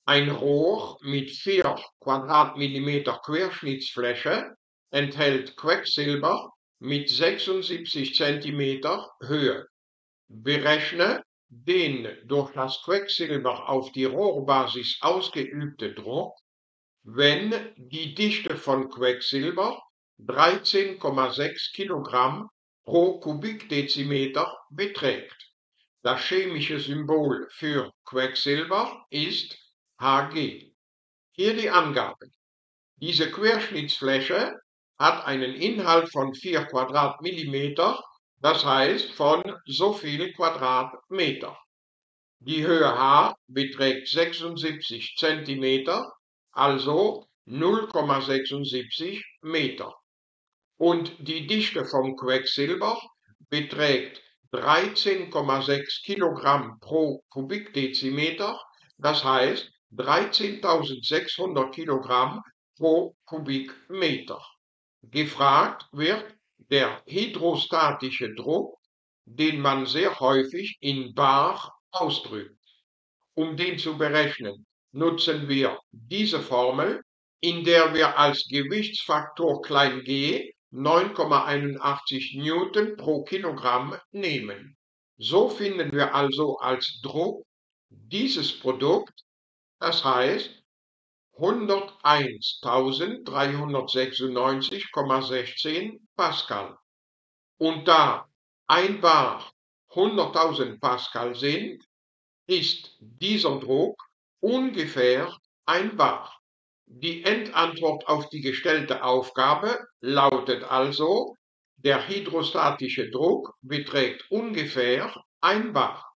Ein Rohr mit 4 Quadratmillimeter Querschnittsfläche enthält Quecksilber mit 76 Zentimeter Höhe. Berechne den durch das Quecksilber auf die Rohrbasis ausgeübte Druck, wenn die Dichte von Quecksilber 13,6 Kilogramm pro Kubikdezimeter beträgt. Das chemische Symbol für Quecksilber ist Hg. Hier die Angaben. Diese Querschnittsfläche hat einen Inhalt von 4 Quadratmillimeter, das heißt von so viel Quadratmeter. Die Höhe h beträgt 76 cm, also 0,76 Meter. Und die Dichte vom Quecksilber beträgt 13,6 Kilogramm pro Kubikdezimeter, das heißt 13.600 Kilogramm pro Kubikmeter. Gefragt wird der hydrostatische Druck, den man sehr häufig in bar ausdrückt. Um den zu berechnen, nutzen wir diese Formel, in der wir als Gewichtsfaktor g 9,81 Newton pro Kilogramm nehmen. So finden wir also als Druck dieses Produkt, das heißt 101.396,16 Pascal. Und da 1 bar 100.000 Pascal sind, ist dieser Druck ungefähr 1 bar. Die Endantwort auf die gestellte Aufgabe lautet also, der hydrostatische Druck beträgt ungefähr 1 bar.